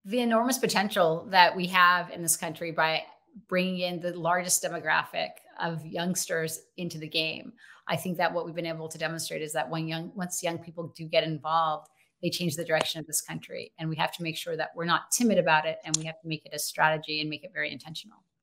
The enormous potential that we have in this country by bringing in the largest demographic of youngsters into the game. I think that what we've been able to demonstrate is that once young people do get involved, they change the direction of this country. And we have to make sure that we're not timid about it, and we have to make it a strategy and make it very intentional.